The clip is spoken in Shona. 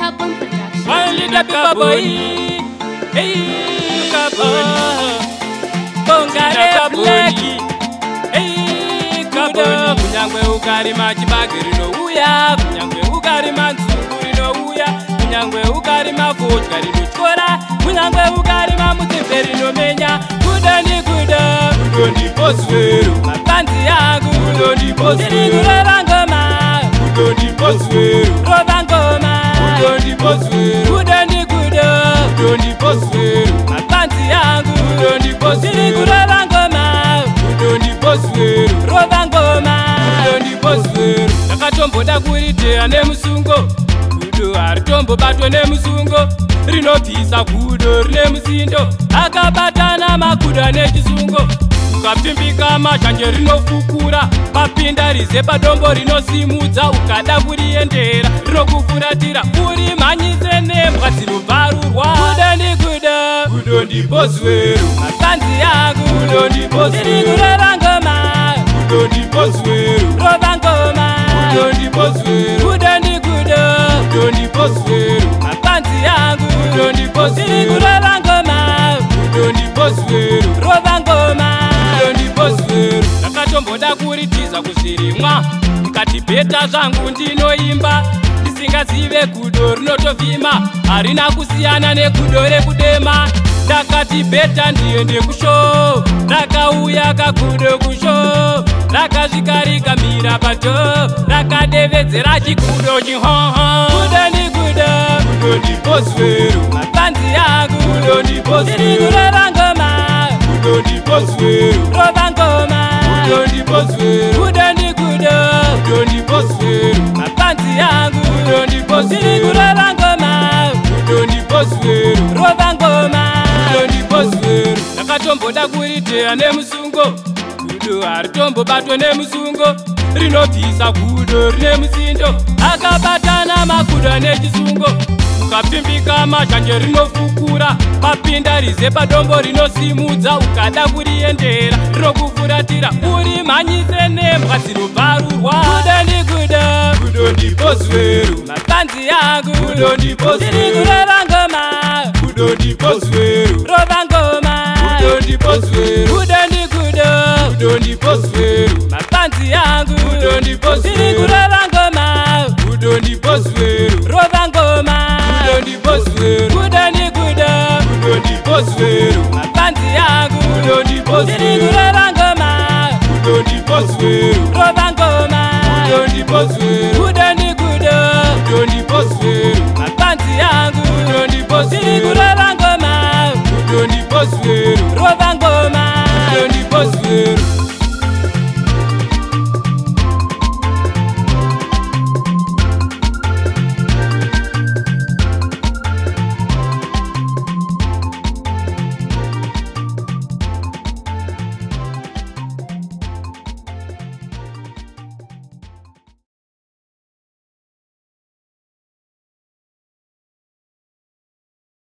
Carbon Production. One little cowboy, hey, cowboy, Bongare Blackie, hey, cowboy. Kunyangwe ukari machibagiri no uya, kunyangwe ukari manzunguri no uya, kunyangwe ukari mavodka rinochora, kunyangwe ukari mamutemberi no menya. Kudani kuda, kudoni poswero, mapanzi yangu, kudoni poswero, kureva ngoma, kudoni poswero, rova ngoma. Kudoni poswero, kudoni kuda, kudoni poswero, mapanzi yangu, kudoni poswero, kureva ngoma, kudoni poswero, rova ngoma, kudoni poswero. Ndakatomboda kuritea nemusungo, kudo haritombo batwa nemusungo, rinobvisa kudo rine musindo, akabatana makuda nechisungo. Ukapfimbika mashanje rinofukura, papinda rize padombo rinosimudza, ukada kuriendera rinokufuratira, uri mhanyise nembwa dzinobvarurwa. Kuda ndikuda, kudo ndibosweru, mapanzi yangu, kudo ndibosweru, ndiri kureva ngoma, kudo ndibosweru, rova ngoma, kudo ndibosweru, kudo ndikuda, kudo ndibosweru, mapanzi yangu, kudo ndibosweru, ndiri kureva ngoma, kudo ndibosweru, rova ngoma. Ndakatomboda kuritiza kuzvirimwa, ndikatibheta zvangu ndinoimba, ndisingazive kudo rinotovhima, harina kusiyana nekudo rekudema. Ndakatibheta ndiende kusho, rakauya kakudo kusho, rakasvika rikamira pato, rakadevedzera chikudo chihoho. Kudo ndikuda, kudo ndibosweru, mapanzi yangu, kudo ndibosweru, ndiri kureva ngoma, kudo ndibosweru, rova ngoma, kudo ndibosweru, kudo ndikuda, kudo ndibosweru, mapanzi yangu, kudo ndibosweru, ndiri kureva ngoma, kudo ndibosweru, rova ngoma, kudo ndibosweru. Ndakatomboda kuritea nemusungo, kudo haritombobatwa nemusungo, rinobvisa kudo rine musindo, akabatana makuda nechisungo. Ukapfimbika mashanje rinofukura, papinda rize padombo rinosimudza, ukada kuriendera rinokufuratira, uri mhanyise nembwa dzinobvarurwa. Kuda ndikuda, kudo ndibosweru, mapanzi yangu, kudo ndibosweru, ndiri kureva ngoma, kudo ndibosweru, rova ngoma, kudo ndibosweru, kudo ndikuda, kudo ndibosweru, mapanzi yangu, kudo ndibosweru, ndiri kureva ngoma, kudo ndibosweru, rova ngoma, kudo ndibosweru, kudo ndikuda, kudo ndibosweru, mapanzi yangu, kudo ndibosweru, ndiri kureva ngoma, kudo ndibosweru, rova ngoma, kudo ndibosweru, kudo ndikuda, kudo ndibosweru, mapanzi yangu.